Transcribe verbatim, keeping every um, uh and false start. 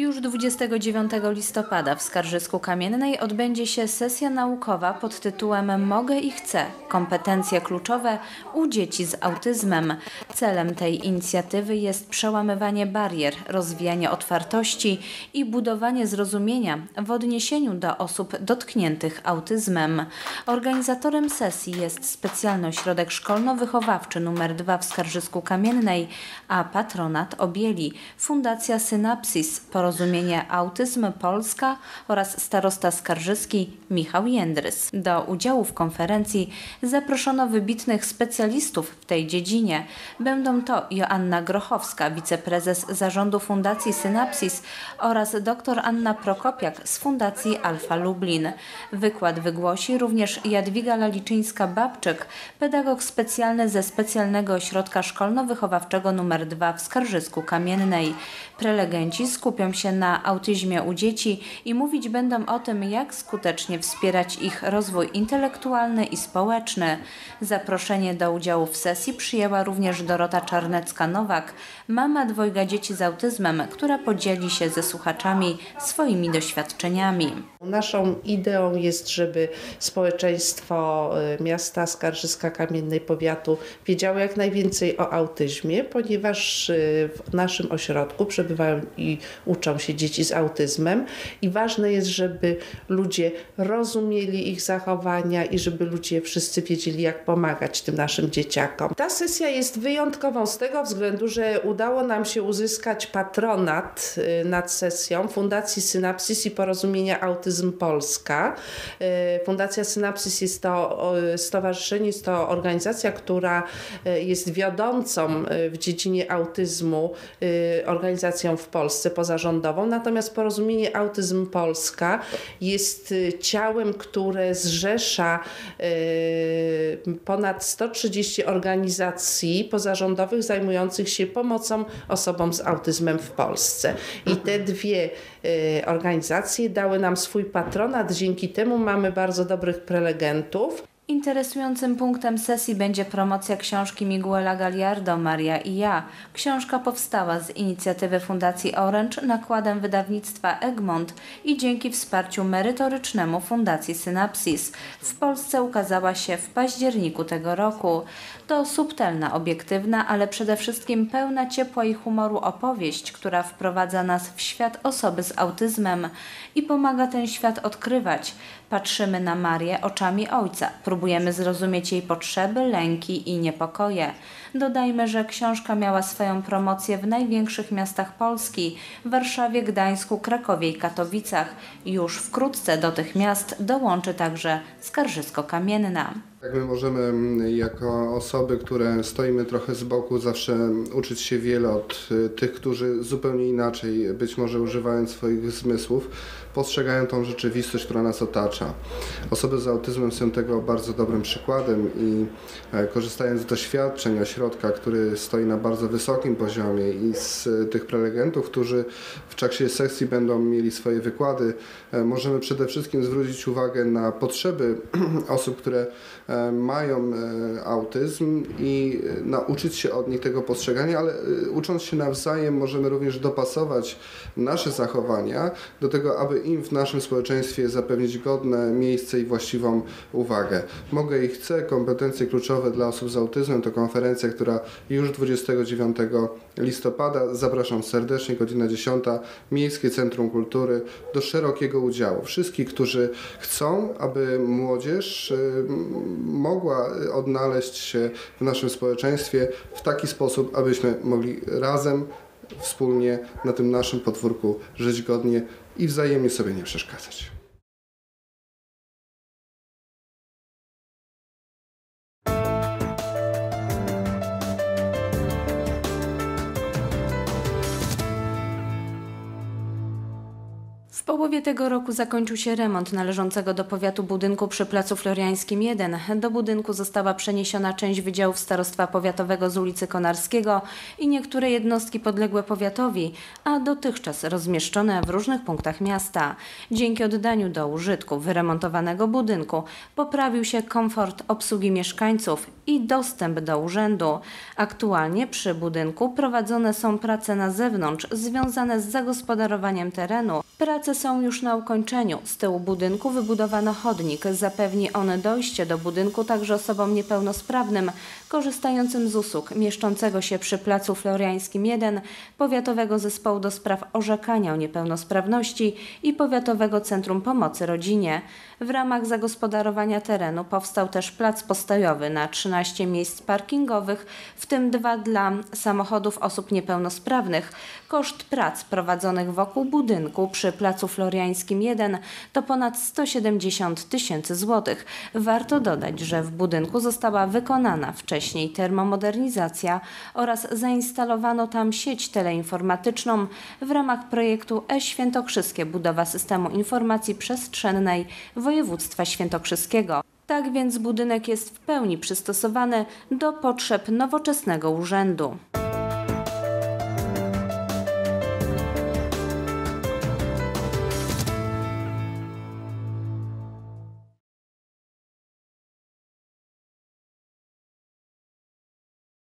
Już dwudziestego dziewiątego listopada w Skarżysku-Kamiennej odbędzie się sesja naukowa pod tytułem Mogę i chcę. Kompetencje kluczowe u dzieci z autyzmem. Celem tej inicjatywy jest przełamywanie barier, rozwijanie otwartości i budowanie zrozumienia w odniesieniu do osób dotkniętych autyzmem. Organizatorem sesji jest Specjalny Ośrodek Szkolno-Wychowawczy nr dwa w Skarżysku-Kamiennej, a patronat objęli Fundacja Synapsis, Porozumienie Autyzm Polska oraz starosta skarżyski Michał Jędrys. Do udziału w konferencji zaproszono wybitnych specjalistów w tej dziedzinie. Będą to Joanna Grochowska, wiceprezes zarządu Fundacji Synapsis oraz dr Anna Prokopiak z Fundacji Alfa Lublin. Wykład wygłosi również Jadwiga Laliczyńska-Babczyk, pedagog specjalny ze Specjalnego Ośrodka Szkolno-Wychowawczego nr dwa w Skarżysku-Kamiennej. Prelegenci skupią się na autyzmie u dzieci i mówić będą o tym, jak skutecznie wspierać ich rozwój intelektualny i społeczny. Zaproszenie do udziału w sesji przyjęła również Dorota Czarnecka-Nowak, mama dwojga dzieci z autyzmem, która podzieli się ze słuchaczami swoimi doświadczeniami. Naszą ideą jest, żeby społeczeństwo miasta Skarżyska-Kamiennej, powiatu wiedziało jak najwięcej o autyzmie, ponieważ w naszym ośrodku przebywają i uczą się dzieci z autyzmem i ważne jest, żeby ludzie rozumieli ich zachowania i żeby ludzie wszyscy wiedzieli, jak pomagać tym naszym dzieciakom. Ta sesja jest wyjątkową z tego względu, że udało nam się uzyskać patronat nad sesją Fundacji Synapsis i Porozumienia Autyzm Polska. Fundacja Synapsis jest to stowarzyszenie, jest to organizacja, która jest wiodącą w dziedzinie autyzmu organizacją w Polsce pozarządową, natomiast Porozumienie Autyzm Polska jest ciałem, które zrzesza ponad sto trzydzieści organizacji pozarządowych zajmujących się pomocą osobom z autyzmem w Polsce. I te dwie organizacje dały nam swój patronat, dzięki temu mamy bardzo dobrych prelegentów. Interesującym punktem sesji będzie promocja książki Miguela Gallardo Maria i ja. Książka powstała z inicjatywy Fundacji Orange nakładem wydawnictwa Egmont i dzięki wsparciu merytorycznemu Fundacji Synapsis. W Polsce ukazała się w październiku tego roku. To subtelna, obiektywna, ale przede wszystkim pełna ciepła i humoru opowieść, która wprowadza nas w świat osoby z autyzmem i pomaga ten świat odkrywać. Patrzymy na Marię oczami ojca. Próbujemy zrozumieć jej potrzeby, lęki i niepokoje. Dodajmy, że książka miała swoją promocję w największych miastach Polski – Warszawie, Gdańsku, Krakowie i Katowicach. Już wkrótce do tych miast dołączy także Skarżysko-Kamienna. Tak, my możemy jako osoby, które stoimy trochę z boku, zawsze uczyć się wiele od tych, którzy zupełnie inaczej, być może używając swoich zmysłów, postrzegają tą rzeczywistość, która nas otacza. Osoby z autyzmem są tego bardzo dobrym przykładem i korzystając z doświadczeń ośrodka, który stoi na bardzo wysokim poziomie i z tych prelegentów, którzy w czasie sesji będą mieli swoje wykłady, możemy przede wszystkim zwrócić uwagę na potrzeby osób, które mają autyzm i nauczyć się od nich tego postrzegania, ale ucząc się nawzajem możemy również dopasować nasze zachowania do tego, aby im w naszym społeczeństwie zapewnić godne miejsce i właściwą uwagę. Mogę i chcę. Kompetencje kluczowe dla osób z autyzmem to konferencja, która już dwudziestego dziewiątego listopada. Zapraszam serdecznie, godzina dziesiąta, Miejskie Centrum Kultury do szerokiego udziału. Wszystkich, którzy chcą, aby młodzież mogła odnaleźć się w naszym społeczeństwie w taki sposób, abyśmy mogli razem, wspólnie na tym naszym podwórku żyć godnie i wzajemnie sobie nie przeszkadzać. W połowie tego roku zakończył się remont należącego do powiatu budynku przy Placu Floriańskim jeden. Do budynku została przeniesiona część wydziałów starostwa powiatowego z ulicy Konarskiego i niektóre jednostki podległe powiatowi, a dotychczas rozmieszczone w różnych punktach miasta. Dzięki oddaniu do użytku wyremontowanego budynku poprawił się komfort obsługi mieszkańców i dostęp do urzędu. Aktualnie przy budynku prowadzone są prace na zewnątrz związane z zagospodarowaniem terenu. Prace są już na ukończeniu. Z tyłu budynku wybudowano chodnik. Zapewni on dojście do budynku także osobom niepełnosprawnym korzystającym z usług mieszczącego się przy Placu Floriańskim jeden, Powiatowego Zespołu do Spraw Orzekania o Niepełnosprawności i Powiatowego Centrum Pomocy Rodzinie. W ramach zagospodarowania terenu powstał też plac postojowy na trzynaście miejsc parkingowych, w tym dwa dla samochodów osób niepełnosprawnych. Koszt prac prowadzonych wokół budynku przy Placu Floriańskim jeden to ponad sto siedemdziesiąt tysięcy złotych. Warto dodać, że w budynku została wykonana wcześniej termomodernizacja oraz zainstalowano tam sieć teleinformatyczną w ramach projektu E-Świętokrzyskie – Budowa Systemu Informacji Przestrzennej Województwa Świętokrzyskiego. Tak więc budynek jest w pełni przystosowany do potrzeb nowoczesnego urzędu.